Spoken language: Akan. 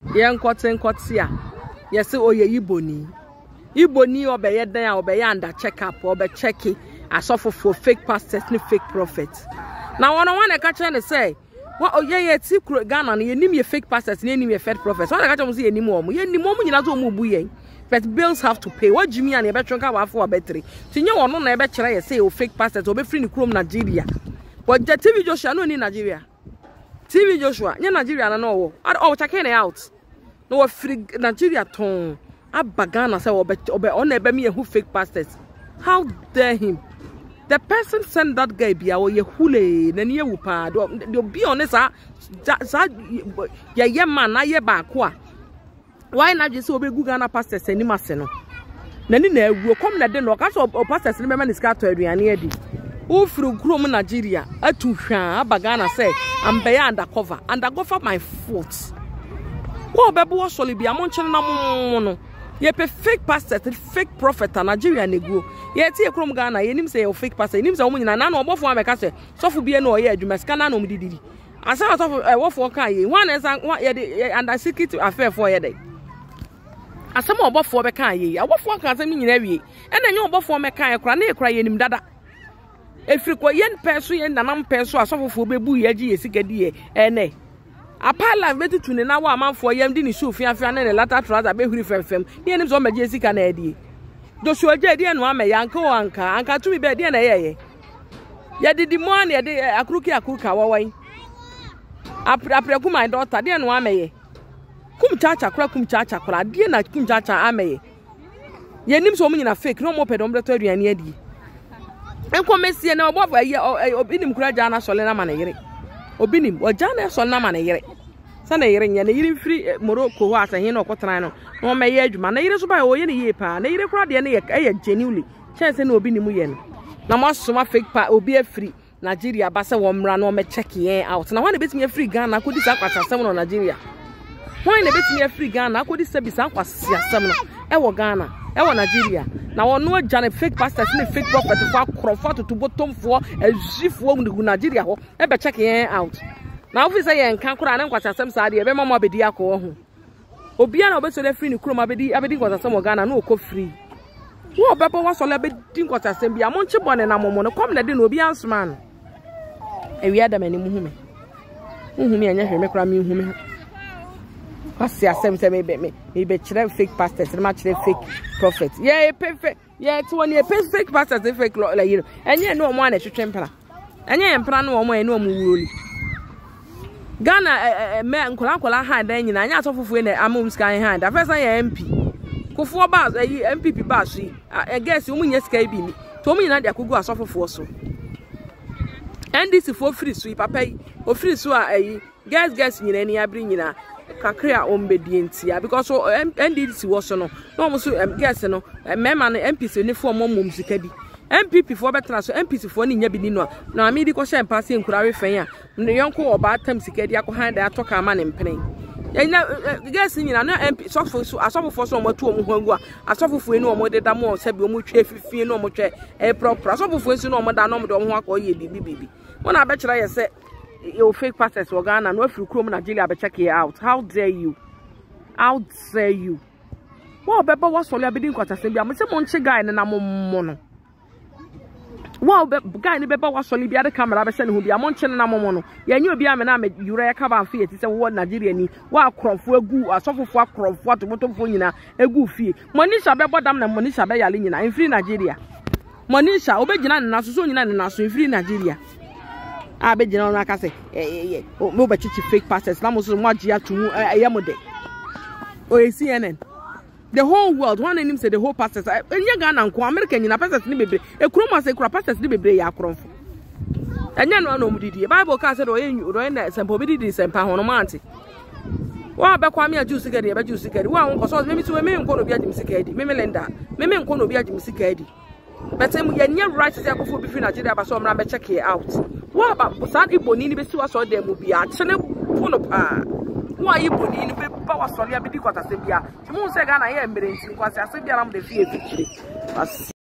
Yen kote yes oye Iboni obeye dan obeye under check up obe check it asofo for fake pastors ni fake prophets. Now one catch and say what oh yeah ti Ghana na yenim ye fake pastors ni yenim ye fake prophets. One catch am say yenim omo nyina so omo buye. But bills have to pay. What Jimmy and ebe tronka wa for battery. Tinye wono na ebe kire ye say o fake pastors obe free ni krom Nigeria. But the TV Joshua no ni Nigeria. TV Joshua nye Nigeria na no wo. Oh checking out. No free Nigeria ton. Abagana say obe on ebe me who fake pastors. How dare him? The person sent that guy bia o ye hule na ye wupa. Do be honest ye man na ye ba ko a. Why not just obey Ghana pastors any maseno? Nani na ewu come na de no ka so pastors ni be man iska to aduane adi. Who through Chrome Nigeria atu hwa abagana say am be undercover my fault. Wo be bo so le bia mo nche na mo no. Ye pe fake pastor, fake prophet na Nigeria nego. Ye tie Chrome Ghana ye nim say o fake pastor, nim say o nyina na no obofo ameka say so fu bie no ye adwuma ska na no mdididi. Asa so wo fo kan ye. One is ye de under secret affair for ye dey. Asama obofo be kan ye obofo kan asem nyina wie ena nye obofo me kan ekra na ekra ye nim dada efriko yen peso ye nanam peso asofofo bebu ye agi ye sikadi ye ene apala metutu ne na wa amanfo yem di ni shoe fiafia na ne lata trouser be huri femfem ye nim so magie sika na edi Joshua je di enu ame yanka anka tumi be di na ye didi mo an ye de akuruka wawan apreku my daughter di enu ame ye kum chacha kura die na kum chacha ameye ye nim so munyina fake no mo pedom breto aduane adi enkomesie na obo ye obinim kura jana sole na manayire obinim o jana sole na manayire sana yire nya na yire free Morocco ho asahin na okotran no no meye adwuma na yire so ba o ye ne ye pa na yire kura de na ye genuinely chance na obinim ye no na mo soma fake pa obi e free Nigeria ba se wo mra no me check ye out na when e betimi free Ghana ko di sa kwatasem no Nigeria. Why na betimi free Ghana akodi service akwasi asem no e wo Ghana e wo Nigeria na wono agane fake pastors ni fake prophet for akrofo to bottom for azifo mu Nigeria ho e be check yen out na officer yen kan kura na nkwasi asem sa de e be mama abedi akọ ho obia na obeso le free ni kuro abedi nkwasi asem wo Ghana na okọ free wo bebo wa so le abedi nkwasi asem bia mo nche bone na momo no kom na de na obi ansoma no e wi adam ani muhume anya hwe me kura me hume Kasi asem se me be chire fake pastors, me chire fake prophets. Yeah, perfect. Yeah, to one fake pastors, fake like you. Enye no mo na twetwe mpra. Enye mpra no mo eno mo wuroli. Ghana me nkola hand nyina anya asofofo na amom sky hand. Afesa ya MP. Kofo ba MPP ba so yi. I guess umunye sky bi ni. To mo nyina de akogu asofofo so. NDC for free so papa yi. O free so guys nyina ni abri nyina. Kakria ombedi ntia because NDC was no so guess no mema no MPC ni for mom sikadi MPP for betra so MPC for ni nya bi ni no na amidi ko shem pass enkurawe fen a ne yonko oba tam sikadi akọ da atoka ama ne mpene guess nyina na MP asofo so mo tu omo hangu a asofo eni omo de da mo sabi omo twa fifie no omo twa proper asofo eni no omo da no mo de omo akọ ye bibi wona be kira ye se your fake pastors were Ghana no free Chrome Nigeria be check it out. How dare you? How dare you? Wow, beba was for abedin kwata sembi am say monche guy na momo no. Wow, guy ni beba was for bia the camera be say no bia monche na momo no. Ye nyi obi am na me yura ya kaba fie ti say wo Nigeria ni wa krofo egu asofofo akrofo atobotofo nyina egu fie. Monisha beba dam na Monisha be yale nyina in free Nigeria. Monisha obegina na so nyina na so in free Nigeria. Abegina na ka say mo be chichi fake pastors na mo so mo agia tumu ayamode o CNN the whole world one name say the whole pastors enye Ghana nko America nyina pastors ni bebre ekroma say kura pastors ni bebre ya akromfo enye no no mudidi Bible ka say do na sempo bididi sempa hono manti wa be kwa me aju sikadi be aju sikadi wa nko so me so me nko no bi ajim sikadi me lenda me nko no bi ajim sikadi but say ye nye right say akofo bi fi Nigeria ba so mra be check it out wa ba sad iboni ni be si wa so dem bi a chene pono pa wa iboni ni be ba wa so le abidi kwata se bia ti mu se Ghana ye mbere nti kwase ase bia na mo de fie fikire